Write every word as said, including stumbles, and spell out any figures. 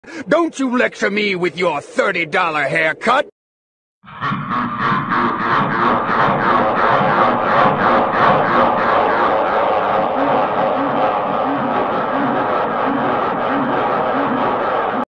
Don't you lecture me with your thirty dollar haircut!